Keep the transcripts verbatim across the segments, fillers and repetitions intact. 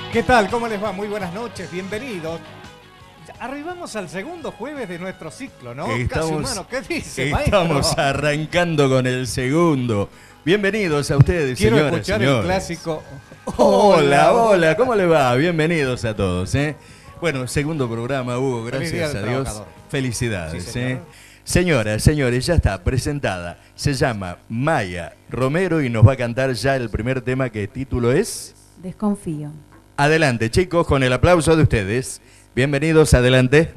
¿Qué tal? ¿Cómo les va? Muy buenas noches, bienvenidos. Arribamos al segundo jueves de nuestro ciclo, ¿no? Estamos, Casi humano, ¿qué dice, Estamos maestro? arrancando con el segundo. Bienvenidos a ustedes, Quiero señoras, escuchar señores. el clásico. Hola, hola, ¿cómo le va? Bienvenidos a todos, ¿eh? Bueno, segundo programa, Hugo, Feliz Día gracias del a Dios. Trabajador. Felicidades, Sí, señor. ¿eh? Señoras, señores, ya está presentada. Se llama Maya Romero y nos va a cantar ya el primer tema, que el título es... Desconfío. Adelante, chicos, con el aplauso de ustedes. Bienvenidos, adelante.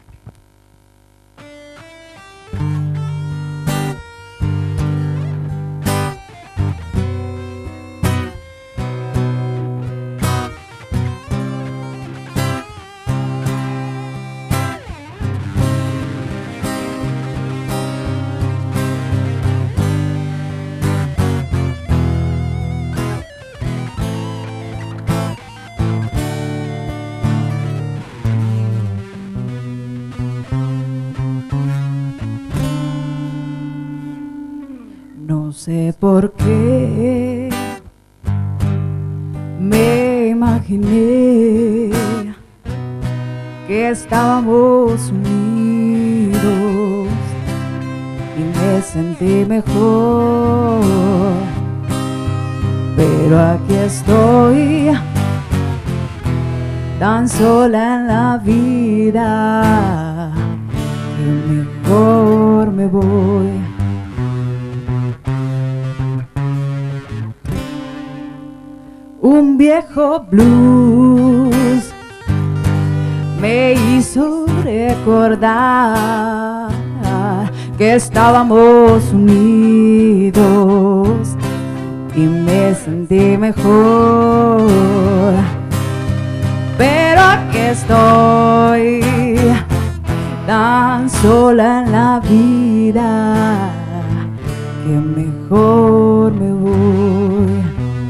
No sé por qué me imaginé que estábamos unidos y me sentí mejor, pero aquí estoy tan sola en la vida que mejor me voy. Un viejo blues me hizo recordar que estábamos unidos y me sentí mejor, pero aquí estoy tan sola en la vida que mejor me voy.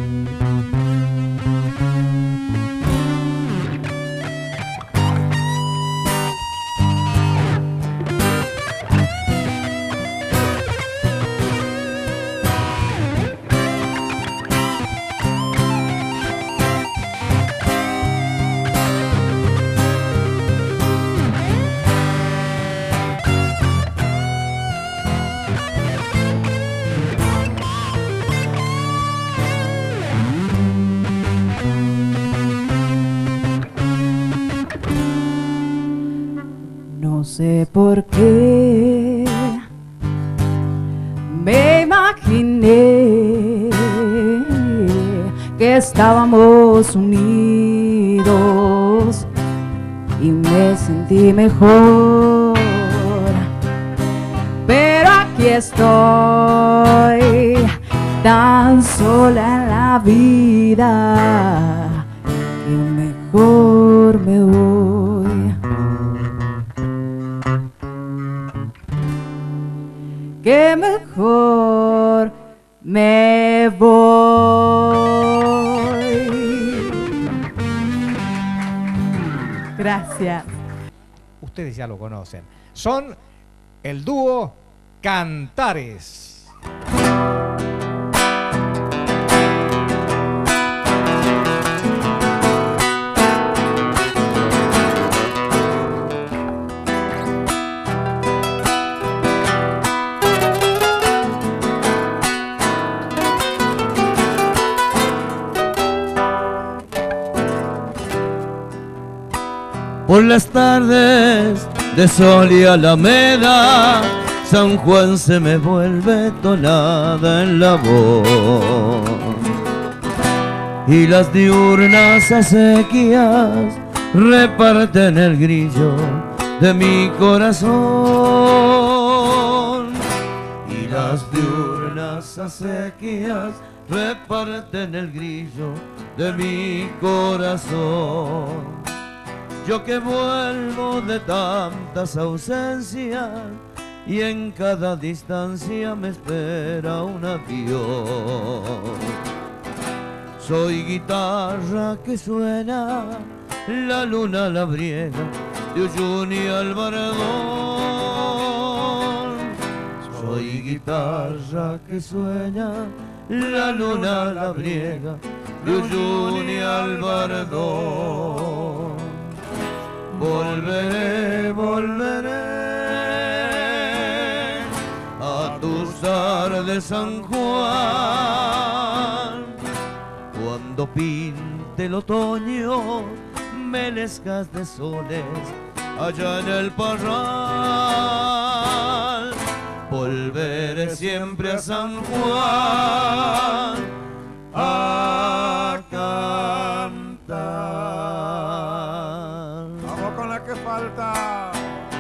No sé por qué me imaginé que estábamos unidos y me sentí mejor, pero aquí estoy tan sola en la vida que mejor me voy. Que mejor me voy. Gracias. Ustedes ya lo conocen. Son el dúo Cantares. Por las tardes de sol y alameda, San Juan se me vuelve tonada en la voz, y las diurnas acequias reparten el grillo de mi corazón, y las diurnas acequias reparten el grillo de mi corazón. Yo que vuelvo de tantas ausencias y en cada distancia me espera un adiós. Soy guitarra que suena, la luna labriega de Uyuni y Alvarado. Soy guitarra que sueña, la luna labriega de Uyuni al Bardón. Volveré, volveré a tus tardes, San Juan, cuando pinte el otoño melescas de soles allá en el parral. Volveré siempre a San Juan a cantar. Vamos con la que falta.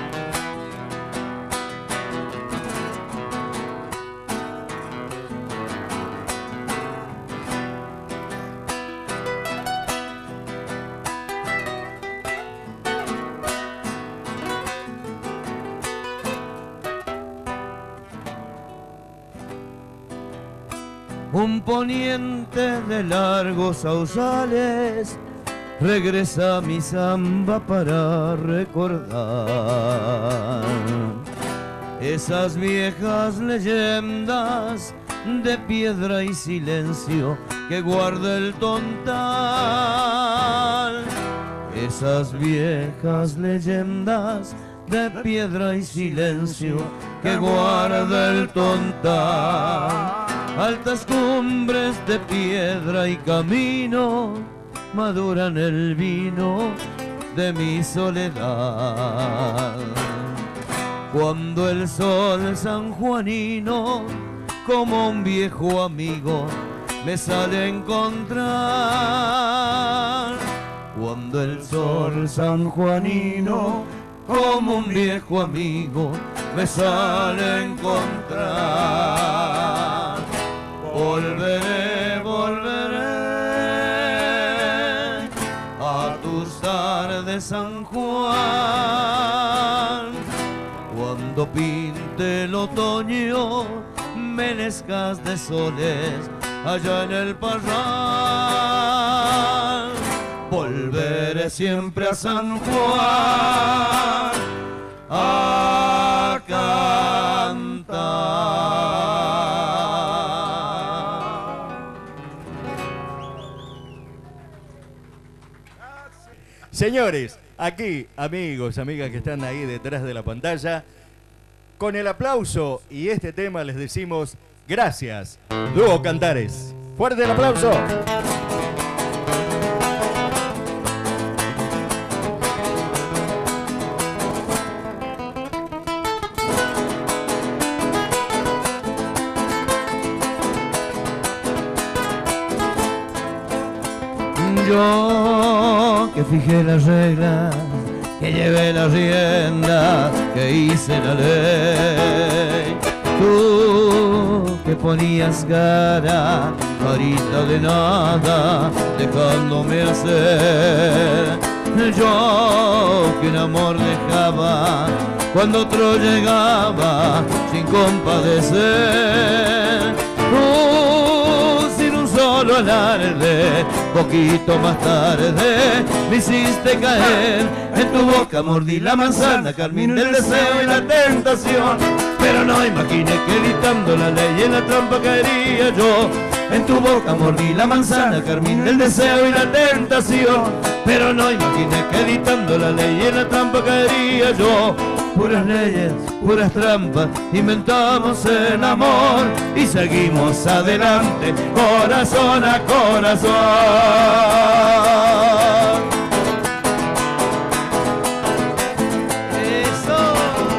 Un poniente de largos sausales regresa a mi samba para recordar esas viejas leyendas de piedra y silencio que guarda el tontal. Esas viejas leyendas de piedra y silencio que guarda el tontal. Altas cumbres de piedra y camino maduran el vino de mi soledad. Cuando el sol sanjuanino, como un viejo amigo, me sale a encontrar. Cuando el sol sanjuanino, como un viejo amigo, me sale a encontrar. Volveré, volveré a tus tardes, San Juan, cuando pinte el otoño melescas de soles allá en el parral. Volveré siempre a San Juan a cantar. Señores, aquí, amigos, amigas que están ahí detrás de la pantalla, con el aplauso y este tema les decimos gracias, Dúo Cantares. ¡Fuerte el aplauso! Yo que fijé las reglas, que llevé las riendas, que hice la ley. Tú que ponías cara, carita de nada, dejándome hacer. Yo que un amor dejaba cuando otro llegaba sin compadecer. Tú sin un solo alarde, poquito más tarde me hiciste caer. En tu boca mordí la manzana, carmín del deseo y la tentación. Pero no imaginé que evitando la ley en la trampa caería yo. En tu boca mordí la manzana, carmín del deseo y la tentación. Pero no imaginé que editando la ley en la trampa caería yo. Puras leyes, puras trampas, inventamos el amor y seguimos adelante, corazón a corazón. Eso.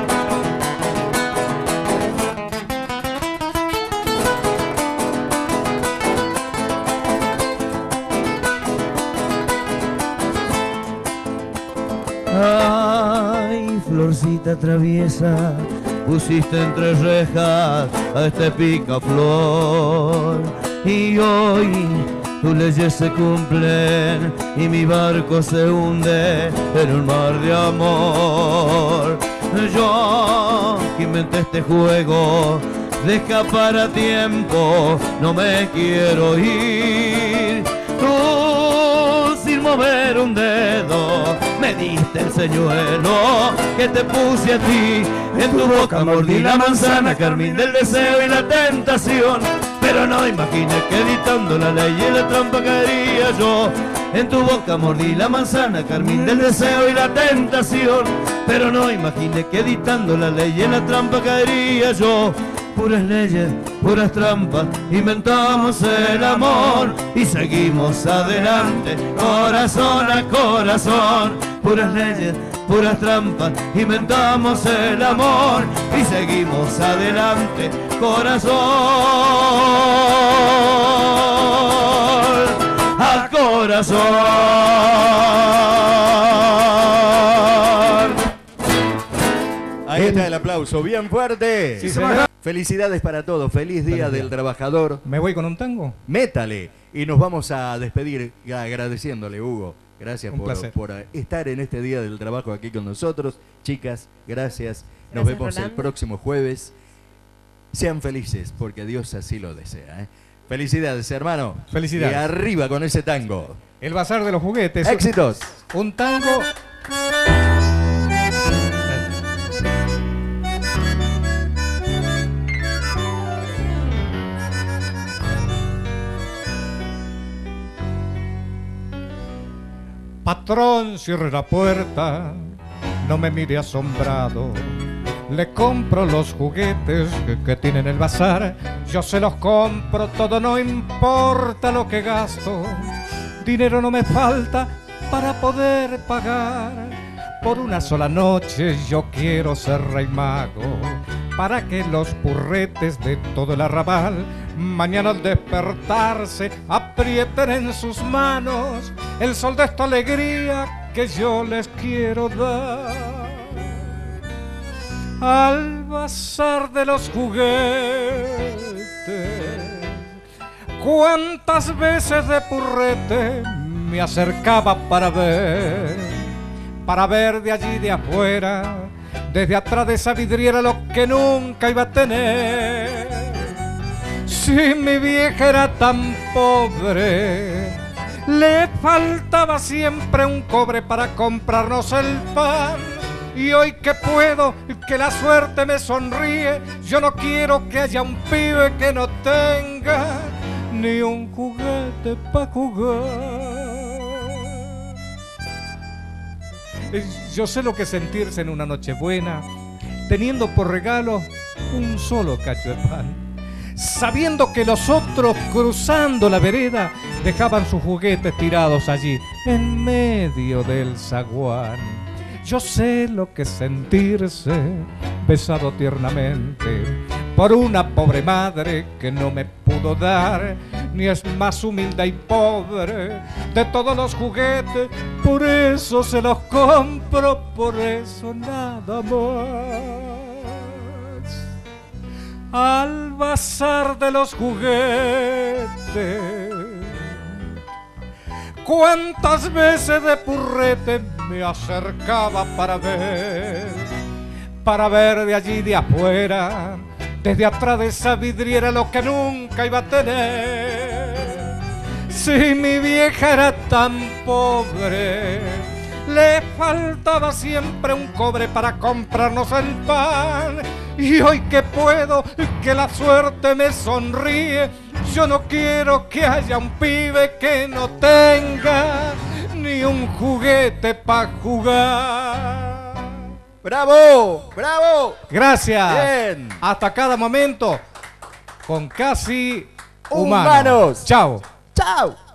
Ay, florcita traviesa, pusiste entre rejas a este picaflor. Y hoy tus leyes se cumplen y mi barco se hunde en un mar de amor. Yo que inventé este juego de escapar a tiempo, no me quiero ir. Tú sin mover un dedo me me diste el señuelo que te puse a ti. En tu boca mordí la manzana, carmín del deseo y la tentación. Pero no imaginé que editando la ley y la trampa caería yo. En tu boca mordí la manzana, carmín del deseo y la tentación. Pero no imaginé que editando la ley y la trampa caería yo. Puras leyes, puras trampas, inventamos el amor y seguimos adelante, corazón a corazón. Puras leyes, puras trampas, inventamos el amor y seguimos adelante, corazón a corazón. Ahí está el aplauso, bien fuerte. Sí, señor. Felicidades para todos, feliz Día Feliz día. del Trabajador. ¿Me voy con un tango? Métale. Y nos vamos a despedir agradeciéndole, Hugo. Gracias Un por, placer. por estar en este Día del Trabajo aquí con nosotros. Chicas, gracias. Nos Gracias, vemos el Rolando. próximo jueves. Sean felices, porque Dios así lo desea. ¿eh? Felicidades, hermano. Felicidades. Y arriba con ese tango. El Bazar de los Juguetes. Éxitos. Un tango. Patrón, cierre la puerta, no me mire asombrado. Le compro los juguetes que, que tiene en el bazar. Yo se los compro, todo no importa lo que gasto. Dinero no me falta para poder pagar. Por una sola noche yo quiero ser rey mago, para que los purretes de todo el arrabal mañana al despertarse aprieten en sus manos el sol de esta alegría que yo les quiero dar. Al bazar de los juguetes, cuántas veces de purrete me acercaba para ver, para ver de allí de afuera, desde atrás de esa vidriera lo que nunca iba a tener. Si mi vieja era tan pobre, le faltaba siempre un cobre para comprarnos el pan. Y hoy que puedo, que la suerte me sonríe, yo no quiero que haya un pibe que no tenga ni un juguete para jugar. Yo sé lo que es sentirse en una Nochebuena, teniendo por regalo un solo cacho de pan, sabiendo que los otros cruzando la vereda dejaban sus juguetes tirados allí en medio del zaguán. Yo sé lo que es sentirse besado tiernamente por una pobre madre que no me pudo dar, ni es más humilde y pobre de todos los juguetes, por eso se los compro, por eso nada más. Al bazar de los juguetes, cuántas veces de purrete me acercaba para ver, para ver de allí de afuera, desde atrás de esa vidriera lo que nunca iba a tener. Si mi vieja era tan pobre, le faltaba siempre un cobre para comprarnos el pan. Y hoy que puedo, que la suerte me sonríe, yo no quiero que haya un pibe que no tenga ni un juguete para jugar. ¡Bravo! ¡Bravo! Gracias. Bien. Hasta cada momento con Casi Humanos. Chao. ¡Chao!